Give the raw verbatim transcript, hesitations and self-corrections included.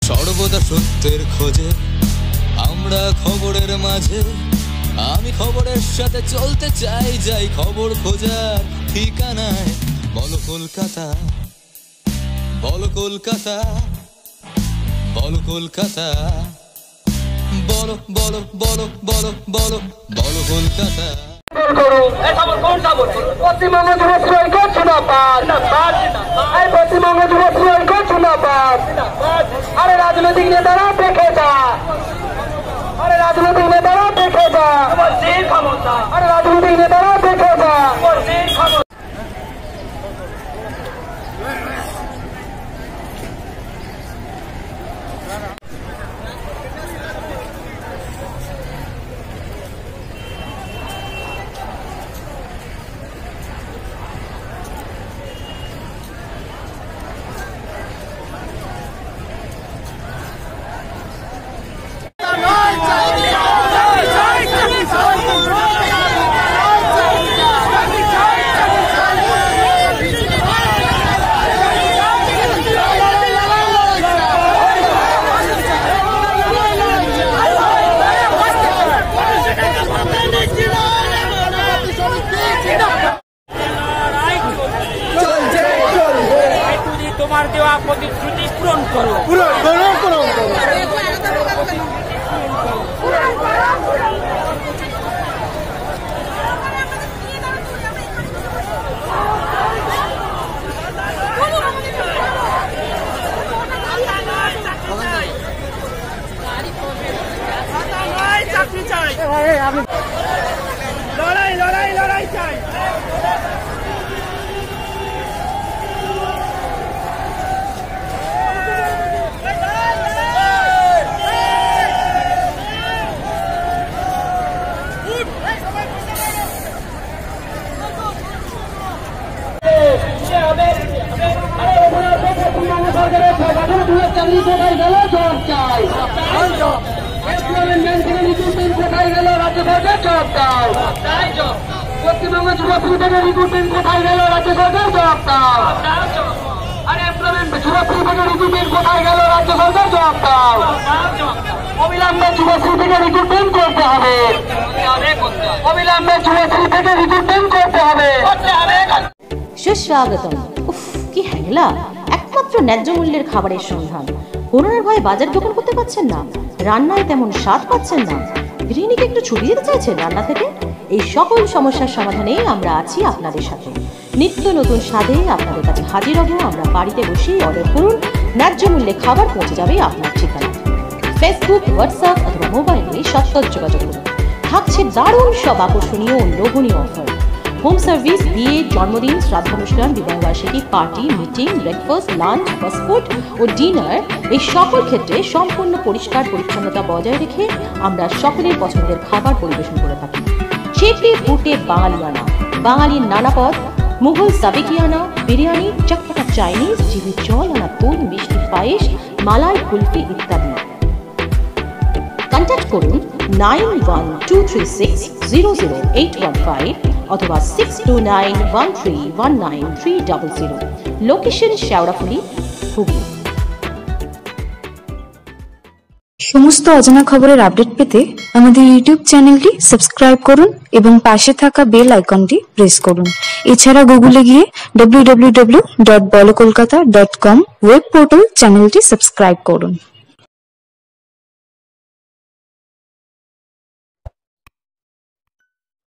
সর্বদা সত্যের খোঁজে আমরা খবরের মাঝে, আমি খবরের সাথে চলতে চাই, যাই খবর খোঁজার ঠিকানায়। বলো কলকাতা, বলো কলকাতা, বলো কলকাতা, বলো বলো বলো বলো বলো বলো কলকাতা। পশ্চিমবঙ্গ যুবশ্রী ঐক্য জিন্দাবাদ, পশ্চিমবঙ্গ যুবশ্রী ঐক্য জিন্দাবাদ। আরে রাজনৈতিক নেতারা দেখে যা, আরে রাজনৈতিক নেতারা দেখে যা, আরে রাজনৈতিক নেতারা দেখে যা। তোমার দেওয়া প্রতিশ্রুতি পূরণ করো, পূরণ করো, পূরণ করো। চাকরি চাই, লড়াই লড়াই লড়াই চাই। পশ্চিমবঙ্গ যুবশ্রী থেকে রিক্রুটমেন্ট কোথায় গেল? রাজ্য সরকার জবাব দাও। আরে এমপ্লয়মেন্ট যুবশ্রী থেকে রিক্রুটমেন্ট কোথায় গেল? রাজ্য সরকার জবাব দাও। অবিলম্বে যুবশ্রী থেকে রিক্রুটমেন্ট করতে হবে, অবিলম্বে যুবশ্রী থেকে রিক্রুটমেন্ট করতে হবে। সুস্বাগতম। উফ কি হ্যাংলা! একমাত্র ন্যায্য মূল্যের খাবারের সন্ধান। করোনার ভয়ে বাজার দোকান করতে পারছেন না, রান্নায় তেমন স্বাদ পাচ্ছেন না, গৃহিণীকে একটু ছুটি দিতে চাইছেন রান্না থেকে। এই সকল সমস্যার সমাধানে আমরা আছি আপনাদের সাথে। নিত্য নতুন স্বাদে আপনাদের কাছে হাজির হব আমরা। বাড়িতে বসেই অর্ডার করুন, ন্যায্য মূল্যে খাবার পৌঁছে যাবে আপনার ঠিকানা। ফেসবুক, হোয়াটসঅ্যাপ অথবা মোবাইলে সত্তর যোগাযোগ করুন। থাকছে দারুণ সব আকর্ষণীয় ও লোভনীয় অফার। হোম সার্ভিস, বিয়ে, জন্মদিন, শ্রাদ্ধানুষ্ঠান, বিবাহবার্ষিকী, party, meeting, breakfast, lunch, fast food ও ডিনার, এই সকল ক্ষেত্রে সম্পূর্ণ পরিষ্কার পরিচ্ছন্নতা বজায় রেখে আমরা সকলের পছন্দের খাবার পরিবেশন করে থাকি। চেটে ফুটে বাঙালিয়ানা, বাঙালির নানা পদ, মুঘল সাবেকিয়ানা, বিরিয়ানি, চটপটা চাইনিজ, জিভে জল আনা দই, মিষ্টি পায়েস, মালাই কুলফি ইত্যাদি। কন্ট্যাক্ট করুন nine one two three six zero zero eight one five অথবা six two nine one three one nine three double zero. Location Sheoraphuli, Hooghly. সমস্ত অজানা খবরের আপডেট পেতে আমাদের ইউটিউব চ্যানেলটি সাবস্ক্রাইব করুন এবং পাশে থাকা বেল আইকনটি প্রেস করুন। এছাড়া গুগলে গিয়ে W W W dot Bolo Kolkata dot com web portal চ্যানেলটি সাবস্ক্রাইব করুন।